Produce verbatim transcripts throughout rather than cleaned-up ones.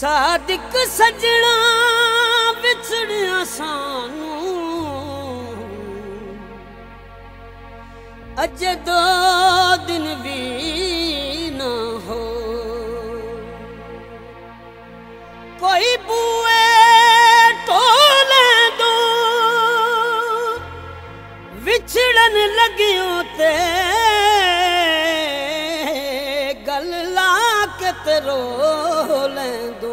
सादिक सजना विछड़िया सानू अजे दो दिन भी ना हो। कोई बुए टोले दो विछड़न लगियों ते गल ला के ते रो लैंदो।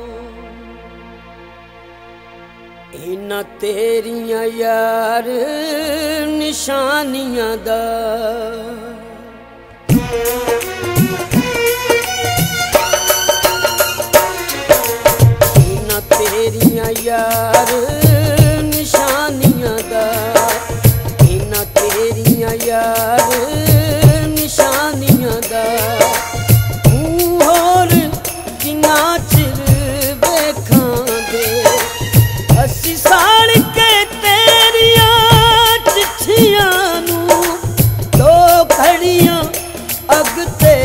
इना तेरियां यार निशानियां दा इना तेरियां यार निशानियां दा इना तेरियां यार निशानियां दा। होर किन्ना चिर वेखांगे अस्सी साल के तेरिया चिट्ठियां नू दो घड़ियां अगते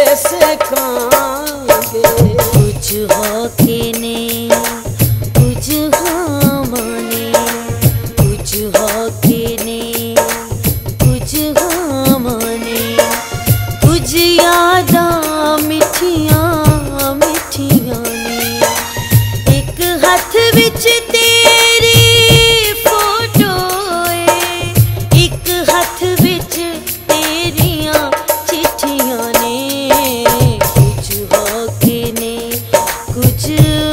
सेकांगे। कुछ होके ने कुछ हामाने कुछ होके ने कुछ हामाने कुछ यादा मिठियां मिठियां ने। एक हाथ विच तेरी फोटो है एक हाथ विच तेरियां चिट्ठियां ने। कुछ होके ने कुछ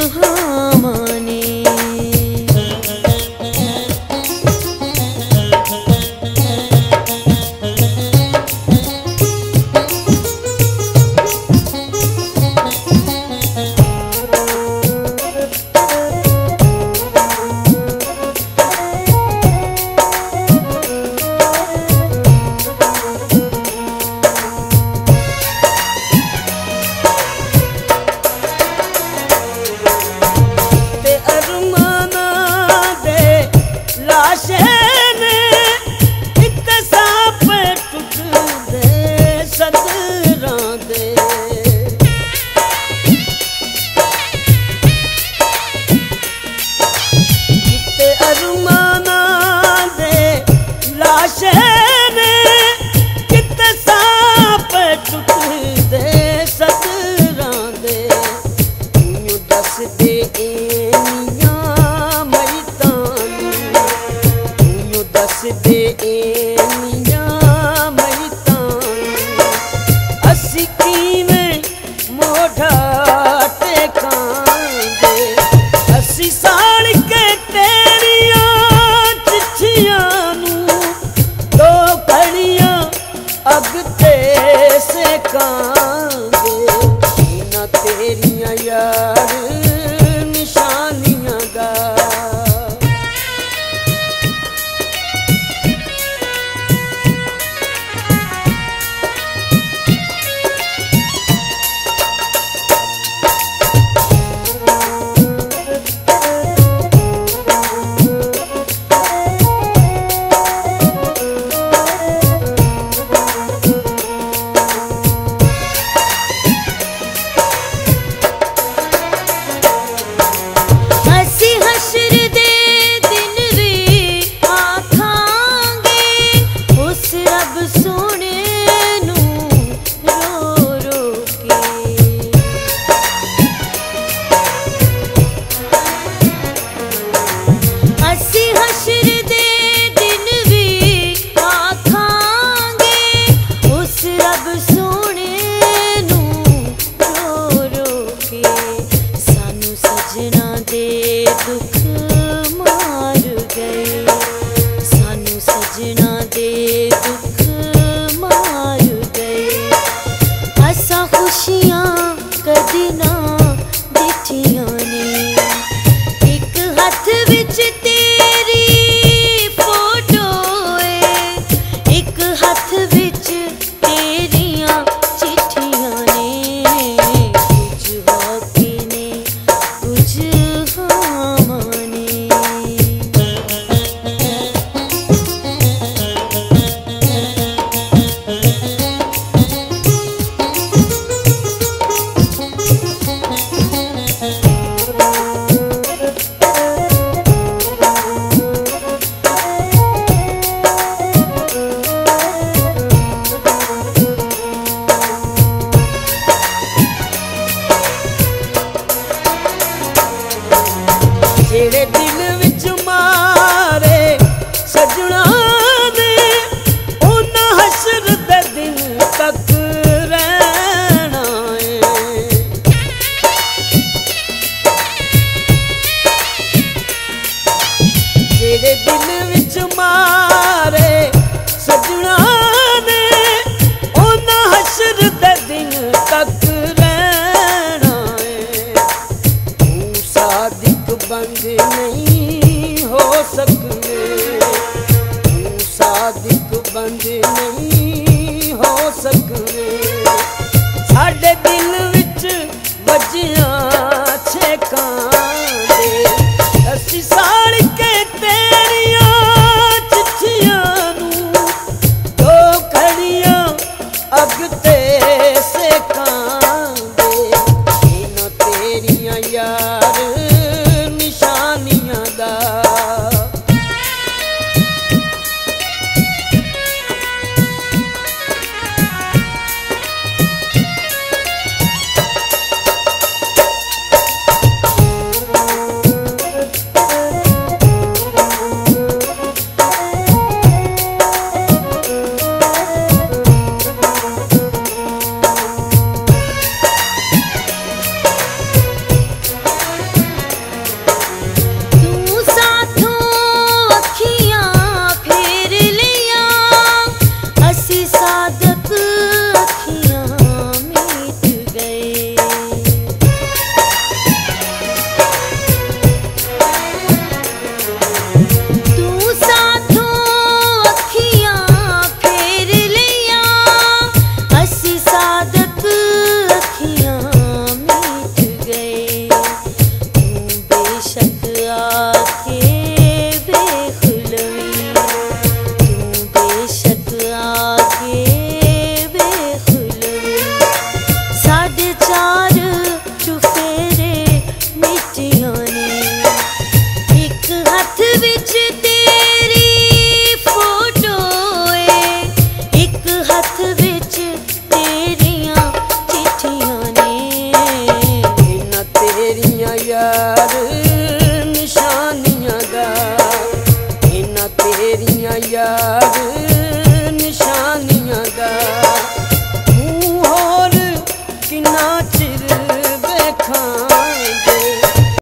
जेड़े दिल विच मारे सजना ने उन्हां हशर दे दिन तक रहना है। जेड़े दिल विच मारे सजना ने उन्हां हशर दे दिन तक रहना है। तू सादिक बंद नहीं हो सकते, तू सादिक बंद नहीं हो सकते। साडे दिल विच वजिया छेकां दे असी साड़ के तेरिया चिट्ठियां नू दो खड़ियां अग ते सेकां दे। इन्हां तेरियां यार निशानियां दा यार